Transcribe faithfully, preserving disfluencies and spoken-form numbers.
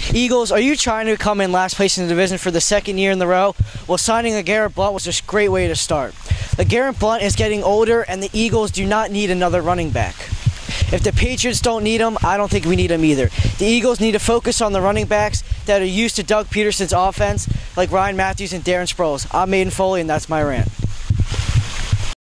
Eagles, are you trying to come in last place in the division for the second year in a row? Well, signing a Garrett Blount was a great way to start. The Garrett Blount is getting older, and the Eagles do not need another running back. If the Patriots don't need him, I don't think we need him either. The Eagles need to focus on the running backs that are used to Doug Peterson's offense, like Ryan Matthews and Darren Sproles. I'm Maiden Foley, and that's my rant.